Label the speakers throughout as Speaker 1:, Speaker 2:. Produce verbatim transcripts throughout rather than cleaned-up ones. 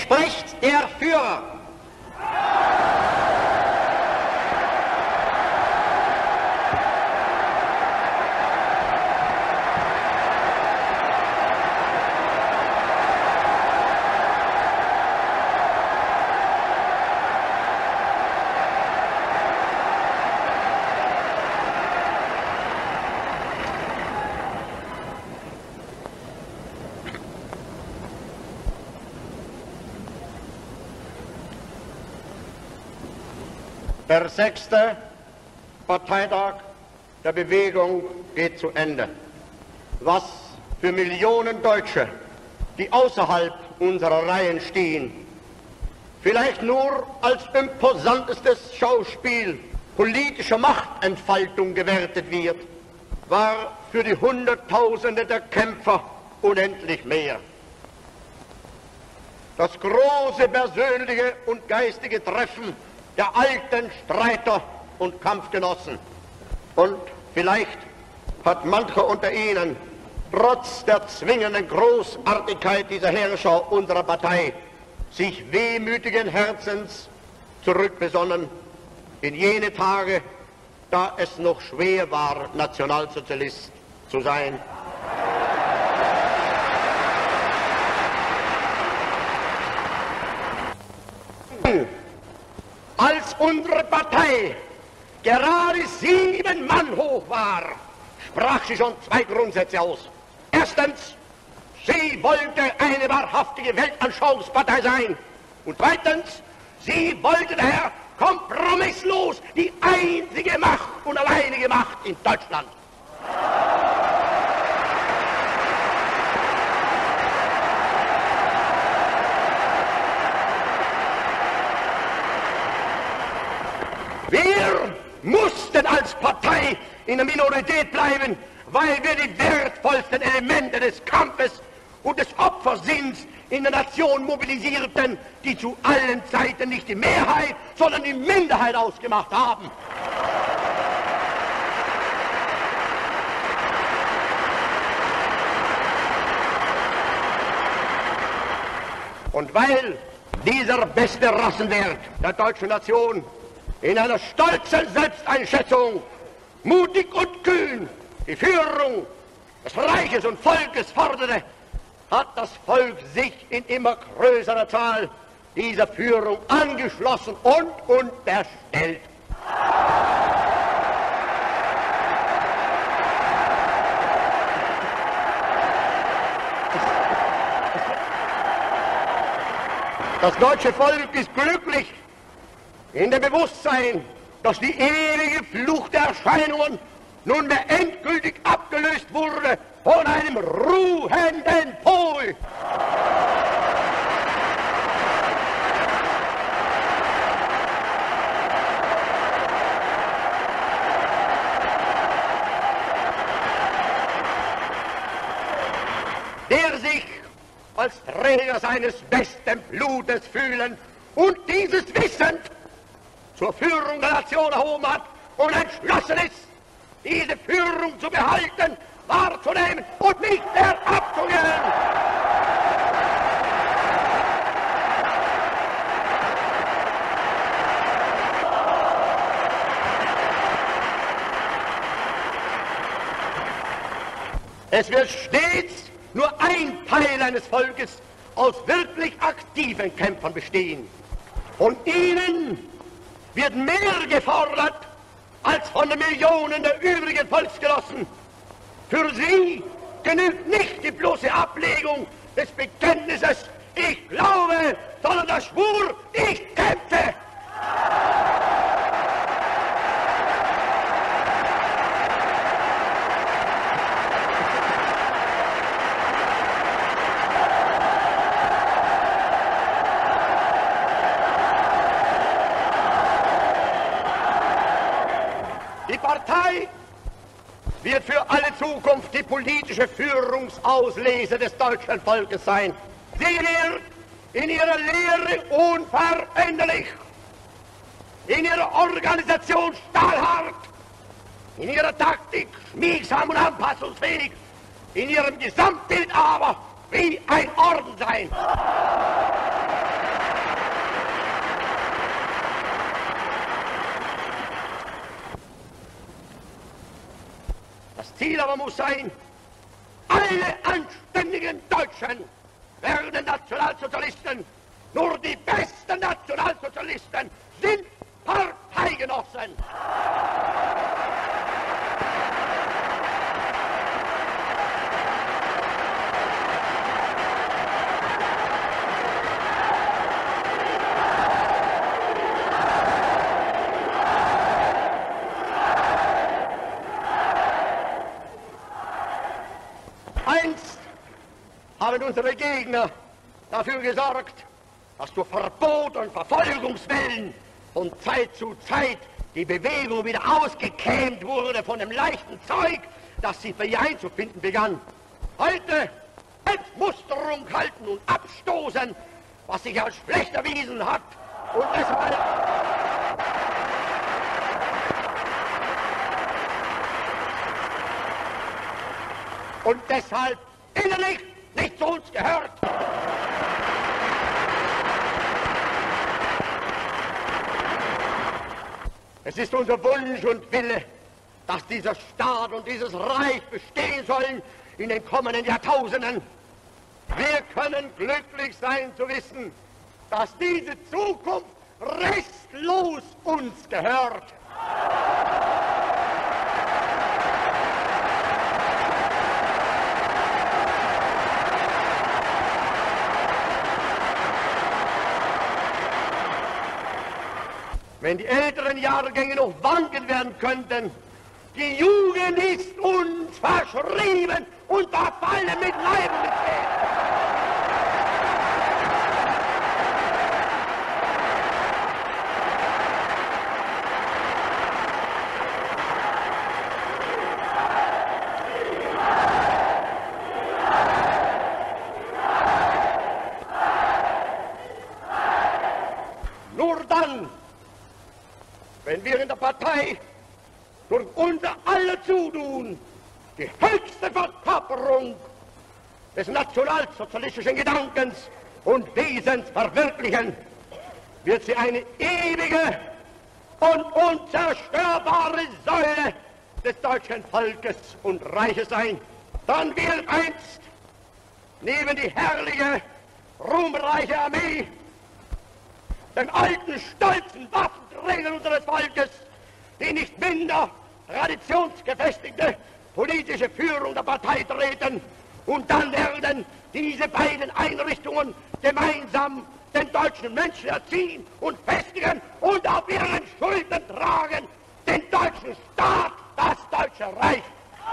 Speaker 1: spricht der Führer. Der sechste Parteitag der Bewegung geht zu Ende. Was für Millionen Deutsche, die außerhalb unserer Reihen stehen, vielleicht nur als imposantestes Schauspiel politischer Machtentfaltung gewertet wird, war für die Hunderttausende der Kämpfer unendlich mehr. Das große persönliche und geistige Treffen der alten Streiter und Kampfgenossen. Und vielleicht hat mancher unter ihnen, trotz der zwingenden Großartigkeit dieser Herrscher unserer Partei, sich wehmütigen Herzens zurückbesonnen in jene Tage, da es noch schwer war, Nationalsozialist zu sein. Als unsere Partei gerade sieben Mann hoch war, sprach sie schon zwei Grundsätze aus. Erstens, sie wollte eine wahrhaftige Weltanschauungspartei sein. Und zweitens, sie wollte daher kompromisslos die einzige Macht und alleinige Macht in Deutschland. Wir mussten als Partei in der Minorität bleiben, weil wir die wertvollsten Elemente des Kampfes und des Opfersinns in der Nation mobilisierten, die zu allen Zeiten nicht die Mehrheit, sondern die Minderheit ausgemacht haben. Und weil dieser beste Rassenwert der deutschen Nation in einer stolzen Selbsteinschätzung, mutig und kühn, die Führung des Reiches und Volkes forderte, hat das Volk sich in immer größerer Zahl dieser Führung angeschlossen und unterstellt. Das deutsche Volk ist glücklich in dem Bewusstsein, dass die ewige Flucht der Erscheinungen nunmehr endgültig abgelöst wurde von einem ruhenden Pol. Der sich als Träger seines besten Blutes fühlen und dieses wissend zur Führung der Nation erhoben hat und entschlossen ist, diese Führung zu behalten, wahrzunehmen und nicht mehr abzugeben. Es wird stets nur ein Teil eines Volkes aus wirklich aktiven Kämpfern bestehen. Von ihnen wird mehr gefordert als von den Millionen der übrigen Volksgenossen. Für sie genügt nicht die bloße Ablegung des Bekenntnisses, ich glaube, sondern der Schwur, ich kämpfe. Die Partei wird für alle Zukunft die politische Führungsauslese des deutschen Volkes sein. Sie wird in ihrer Lehre unveränderlich, in ihrer Organisation stahlhart, in ihrer Taktik schmiegsam und anpassungsfähig, in ihrem Gesamtbild aber wie ein Orden sein. Das Ziel aber muss sein, alle anständigen Deutschen werden Nationalsozialisten. Nur die besten Nationalsozialisten sind Parteigenossen. Einst haben unsere Gegner dafür gesorgt, dass durch Verbot und Verfolgungswellen von Zeit zu Zeit die Bewegung wieder ausgekämmt wurde von dem leichten Zeug, das sie für ihr einzufinden begann. Heute als Musterung halten und abstoßen, was sich als schlecht erwiesen hat und deshalb und deshalb innerlich nicht zu uns gehört. Es ist unser Wunsch und Wille, dass dieser Staat und dieses Reich bestehen sollen in den kommenden Jahrtausenden. Wir können glücklich sein zu wissen, dass diese Zukunft restlos uns gehört. Wenn die älteren Jahrgänge noch wanken werden könnten, die Jugend ist uns verschrieben und verfallen mit Leib und mit Seele. Nur dann, wenn wir in der Partei durch unser aller Zutun die höchste Verkörperung des nationalsozialistischen Gedankens und Wesens verwirklichen, wird sie eine ewige und unzerstörbare Säule des deutschen Volkes und Reiches sein. Dann wird einst neben die herrliche, ruhmreiche Armee den alten, stolzen Waffenträgern unseres Volkes, die nicht minder traditionsgefestigte politische Führung der Partei treten. Und dann werden diese beiden Einrichtungen gemeinsam den deutschen Menschen erziehen und festigen und auf ihren Schultern tragen den deutschen Staat, das Deutsche Reich.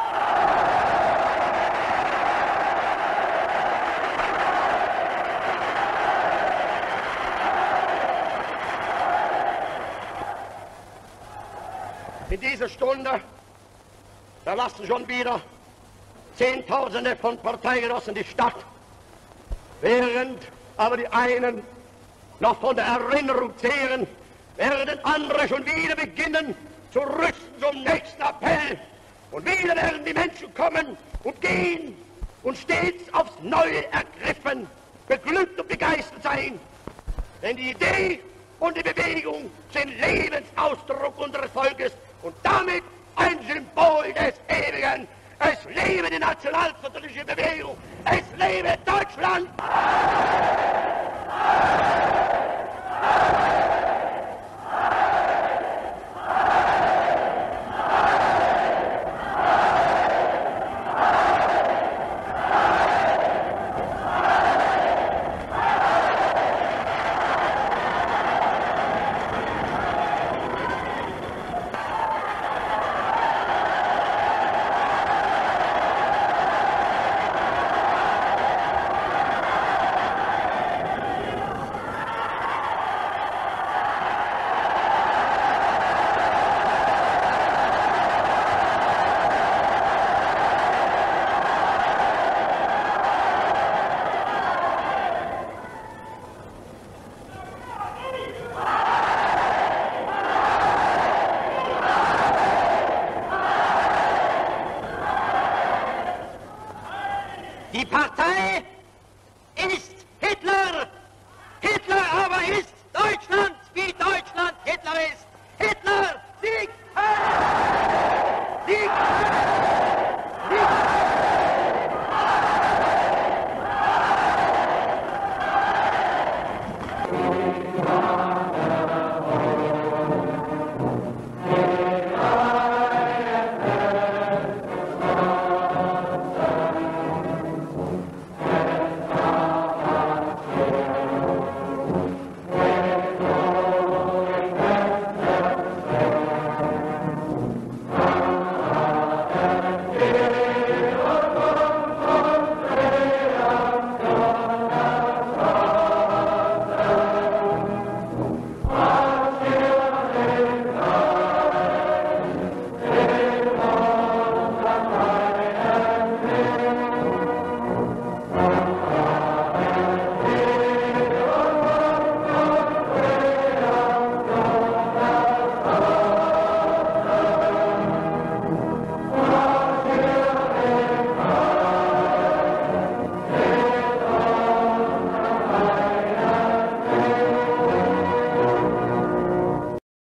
Speaker 1: In dieser Stunde verlassen schon wieder Zehntausende von Parteigenossen die Stadt, während aber die einen noch von der Erinnerung zehren, werden andere schon wieder beginnen zu rüsten zum nächsten Appell. Und wieder werden die Menschen kommen und gehen und stets aufs Neue ergriffen, beglückt und begeistert sein. Denn die Idee und die Bewegung sind Lebensausdruck unseres Volkes und damit ein Symbol des Ewigen. Es lebe die nationalsozialistische Bewegung, es lebe Deutschland!
Speaker 2: Amen.